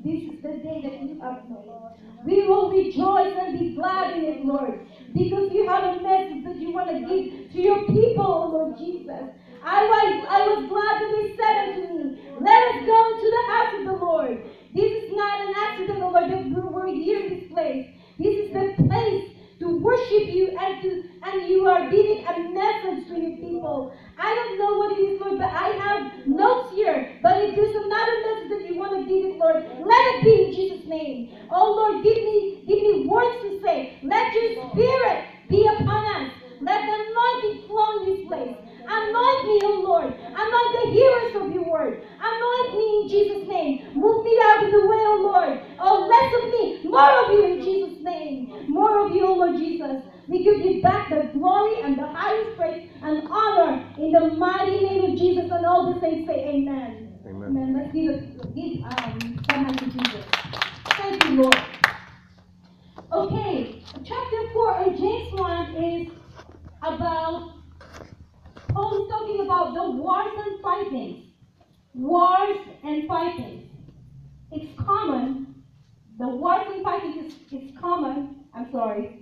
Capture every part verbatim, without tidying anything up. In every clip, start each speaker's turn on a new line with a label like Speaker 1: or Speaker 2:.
Speaker 1: this is the day that you have made. We will rejoice and be glad in it, Lord, because you have a message that you want to give to your people, oh Lord Jesus. I was, I was glad that they said unto me, let us go into the house of the Lord. This is not an accident, oh Lord, that we're here in this place. This is the place to worship you, and to and you are giving a message to your people. I don't know what it is, Lord, but I have notes here. But if there's another message that you want to give it, Lord, let it be in Jesus' name. Oh Lord, give me give me words to say. Let your spirit be upon us. Let the anointing flow in this place. Anoint me, oh Lord. Anoint the hearers of your word. Anoint me in Jesus' name. Move me out of the way, oh Lord. Oh, less of me, more of you in Jesus' name. More of you, oh Lord Jesus. We give you back the glory and the highest praise and honor in the mighty name of Jesus. And all the saints say amen.
Speaker 2: Amen.
Speaker 1: Amen. Let's give, it, give um, someone to Jesus. Thank you, Lord. Okay, chapter four in James one is about, Paul is talking about the wars and fightings. Wars and fightings. It's common. The wars and fightings is, is common. I'm sorry.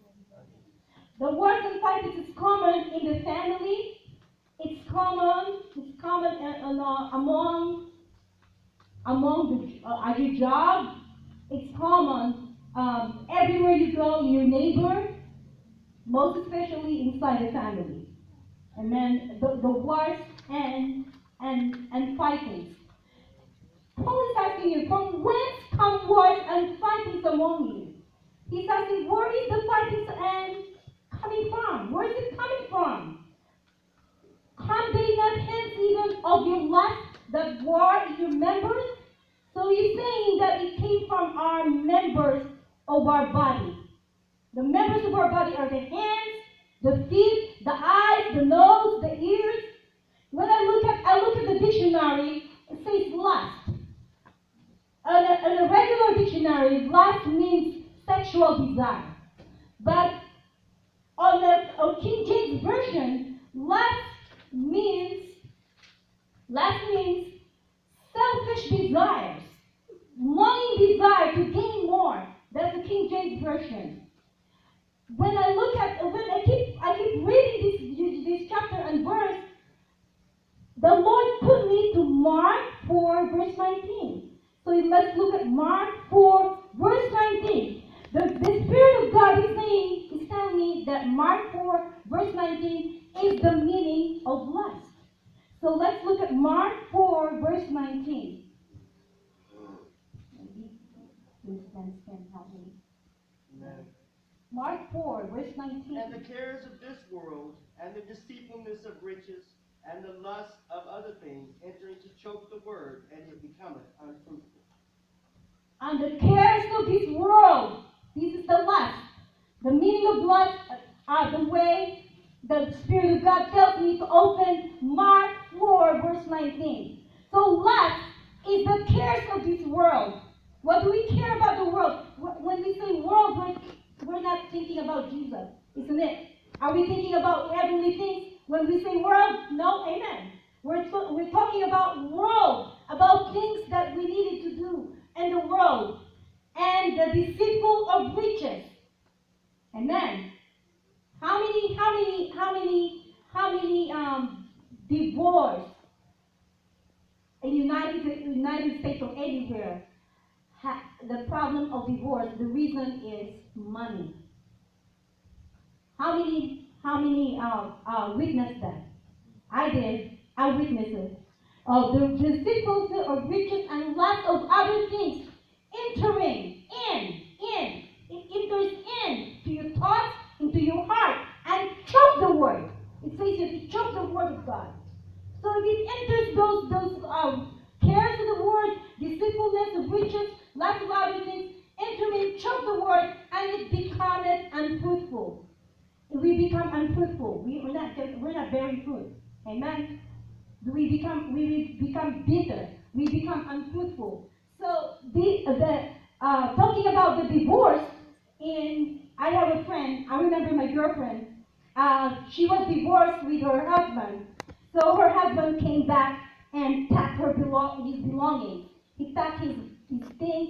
Speaker 1: The wars and fightings is common in the family. It's common. It's common uh, uh, among among the, uh, at your job. It's common um, everywhere you go, in your neighbor, most especially inside the family. And then the, the wars and and and fightings. Paul is asking you, from whence come wars and fightings among you? He's asking, where is the fightings and coming from? Where is it coming from? Come they not hence even of your lust that war in your members? So he's saying that it came from our members of our body. The members of our body are the hands, the feet, the eyes, the nose, the ears. When I look at I look at the dictionary, it says lust. In a, in a regular dictionary, lust means sexual desire. But on the on King James Version, lust means lust means selfish desires, longing desire to gain more. That's the King James Version. When I look at when I keep I keep reading this this chapter and verse, the Lord put me to Mark four verse nineteen. So let's look at Mark four verse nineteen. The, the Spirit of God is saying, is telling me that Mark four verse nineteen is the meaning of lust. So let's look at Mark four verse nineteen. Maybe this can help me.
Speaker 3: Amen.
Speaker 1: Mark four verse nineteen.
Speaker 3: And the cares of this world, and the deceitfulness of riches, and the lust of other things, entering to choke the word, and it becometh unfruitful.
Speaker 1: And the cares of this world, this is the lust. The meaning of lust, uh, the way the Spirit of God tells me to open Mark four verse nineteen. So lust is the cares of this world. What do we care about the world? When we say world, we're, we're not thinking about Jesus, isn't it? Are we thinking about heavenly things? When we say world, no, amen. We're, we're talking about world, about things that we needed to do in the world, and the deceitful of riches. Amen. How many, how many, how many, how many um, divorce in United United States or anywhere? Ha, the problem of divorce, the reason is money. How many, how many uh, uh, witnessed that? I did. I witnessed it. Uh, the deceitfulness of riches and lust of other things entering in, in. It enters in to your thoughts, into your heart, and choke the word. It says that it choke the word of God. So if it enters those those um, cares of the word, deceitfulness of riches, lust of other things, enter in, choke the word, and it becometh unfruitful. We become unfruitful. We, we're not we're not bearing fruit. Amen. We become we become bitter. We become unfruitful. So the the uh, talking about the divorce. In I have a friend. I remember my girlfriend. Uh, she was divorced with her husband. So her husband came back and packed her belong his belongings. He packed his his things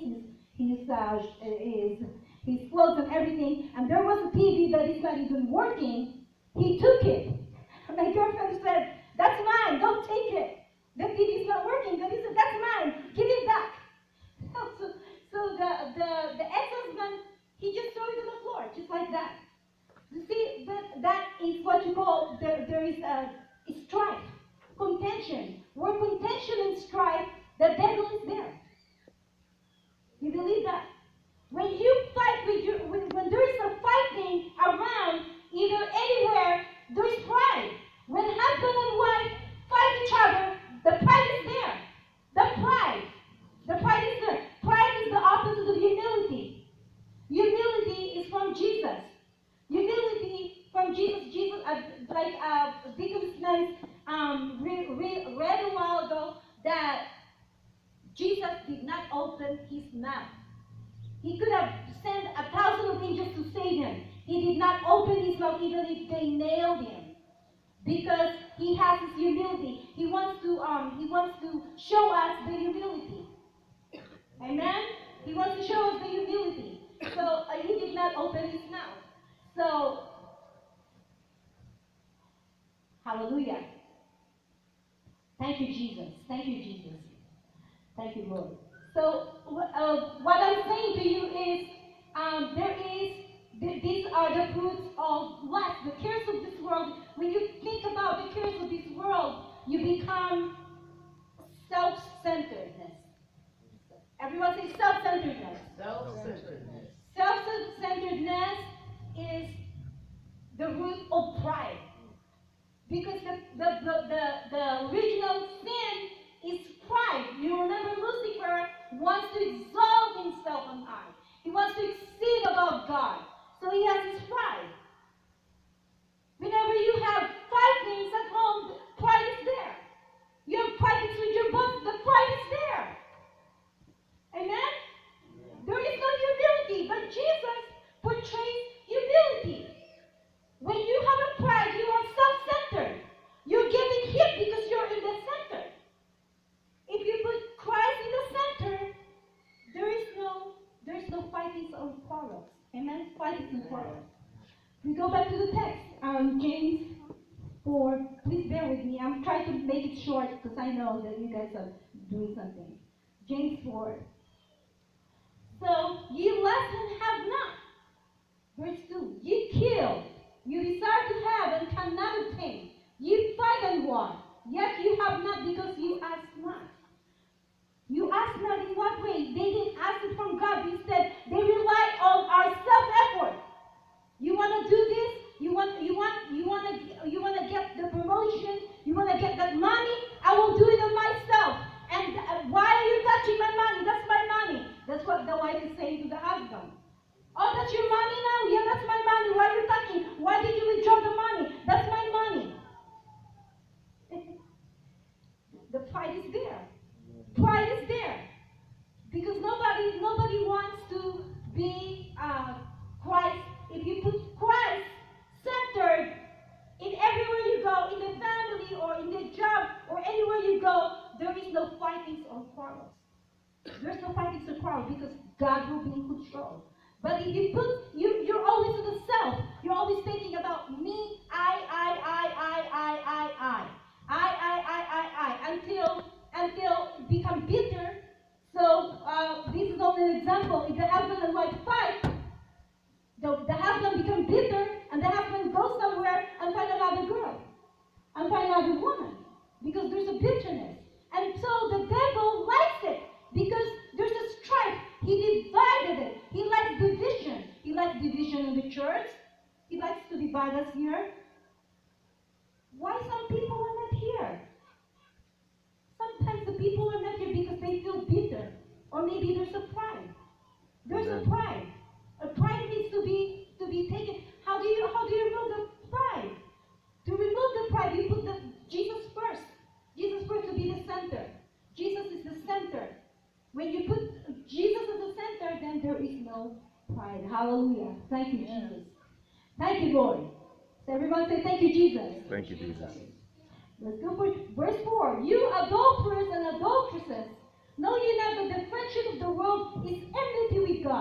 Speaker 1: uh, his, his clothes and everything, and there was a T V that is not even working, he took it. And my girlfriend said, "That's mine, don't take it. The T V is not working." But he said, "That's mine, give it back." So, so the, the, the ex-husband, he just threw it on the floor, just like that. You see, that, that is what you call, there, there is a strife, contention. Where contention and strife, the devil is there. You believe that? When you fight with your, when, when there is a fighting around, either anywhere, there is pride. When husband and wife fight each other, the pride is there. The pride. The pride is there. Pride is the opposite of humility. Humility is from Jesus. Humility from Jesus. Jesus, uh, like uh, Deacon Smith um, re, re, read a while ago, that Jesus did not open his mouth. He could have sent a thousand of angels to save him. He did not open his mouth even if they nailed him, because he has his humility. He wants to um he wants to show us the humility. Amen. He wants to show us the humility. So uh, he did not open his mouth. So hallelujah. Thank you, Jesus. Thank you, Jesus. Thank you, Lord. So uh, what I'm saying to you is, um, there is, th these are the fruits of life, the cares of this world. When you think about the cares of this world, you become self-centeredness. Everyone say self-centeredness.
Speaker 3: Self-centeredness.
Speaker 1: Self-centeredness is the root of pride. Because the, the, the, the, the original sin is pride. You remember Lucifer wants to exalt himself on high. He wants to exceed above God. So he has his pride. Whenever you have fightings at home, pride is there. You have fightings with your boss, the pride is there. Amen? There is no humility, but Jesus portrays humility. When you have a pride, you are self-centered. You're getting hit because you're in the center. If you put Christ in the center, there is no there is no fighting or quarrels. Amen? Fighting and quarrels. We go back to the text. Um, James four. Please bear with me. I'm trying to make it short because I know that you guys are doing something. James four. So ye lust and have not. Verse two. Ye kill. You desire to have and cannot obtain. You fight and war, yet you have not because you ask not. You ask not in what way? They didn't ask it from God. Instead, they rely on our self-effort. You want to do this? You want you want you want to you want to get the promotion? You want to get that money? I will do it on myself. And uh, why are you touching my money? That's my money. That's what the wife is saying to the husband. Oh, that's your money now? Yeah, that's my money. Why are you touching? Why did you withdraw the money? That's my money. The pride is there. Pride is there. Because nobody nobody wants to be uh, Christ. If you put Christ centered in everywhere you go, in the family or in the job or anywhere you go, there is no fightings or quarrels. There's no fightings or quarrels because God will be in control. But if you put, you, you're always to the self. You're always thinking about me, I, I, I, I, I, I, I. I, I, I, I, I, until, until it become bitter. So uh, this is only an example. If the husband and wife fight, the, the husband becomes bitter, and the husband goes somewhere and find another girl, and find another woman, because there's a bitterness. And so the devil likes it, because there's a strife. He divided it. He likes division. He likes division in the church. He likes to divide us here. Why some people are not here? Sometimes the people are not here because they feel bitter. Or maybe there's a pride. There's a pride. A pride needs to be to be taken. How do you how do you remove the pride? To remove the pride, you put the Jesus first. Jesus first to be the center. Jesus is the center. When you put Jesus as the center, then there is no pride. Hallelujah. Thank you, Jesus. Thank you, Lord. So everyone say, thank you, Jesus.
Speaker 2: Thank you, Jesus.
Speaker 1: Let's go for verse four. You adulterers and adulteresses, know ye not that the friendship of the world is enmity with God?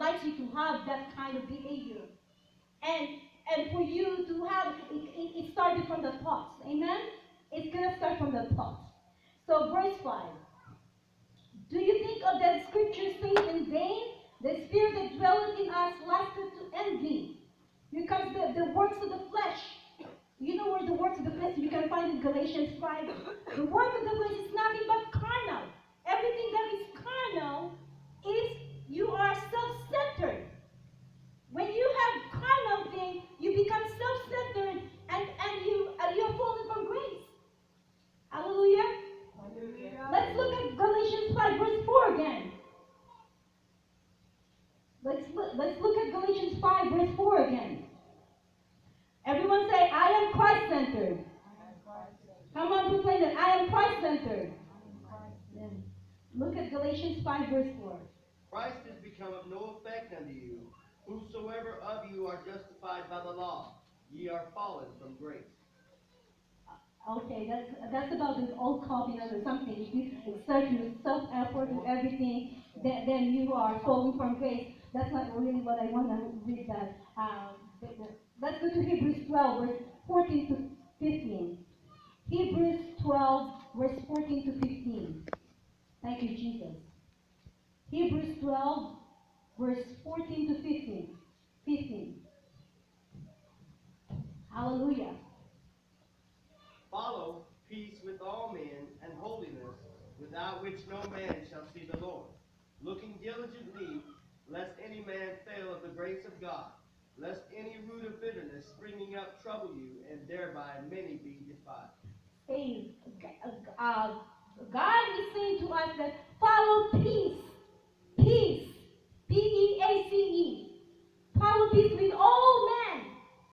Speaker 1: likes you to have that kind of behavior. And and for you to have, it, it, it started from the thoughts. Amen? It's going to start from the thoughts. So verse five. Do you think of the scripture saying in vain? The spirit that dwelleth in us lasted to envy. Here comes the, the works of the flesh. You know where the works of the flesh you can find in Galatians five. The work of the flesh is nothing but carnal. Everything that is carnal is you are self-centered. When you have carnal thing, you become self-centered and, and you and you're falling from grace. Hallelujah. Hallelujah. Let's look at Galatians five, verse four again. Let's look, let's look at Galatians five, verse four again. Everyone say, I am Christ-centered. Come on, proclaim that. I am Christ-centered. Then look at Galatians five, verse four.
Speaker 3: Christ is become of no effect unto you. Whosoever of you are justified by the law, ye are fallen from grace.
Speaker 1: Okay, that's that's about this old covenant or something. If you exert your self-effort and everything, then, then you are falling from grace. That's not really what I want to read that. Um, the, the, let's go to Hebrews twelve, verse fourteen to fifteen. Hebrews twelve, verse fourteen to fifteen. Thank you, Jesus. Hebrews twelve, verse fourteen to fifteen. fifteen. Hallelujah.
Speaker 3: Follow peace with all men and holiness, without which no man shall see the Lord. Looking diligently, lest any man fail of the grace of God, lest any root of bitterness springing up trouble you, and thereby many be defiled.
Speaker 1: Saying, uh, God is saying to us that follow peace. Peace. P E A C E. Follow peace with all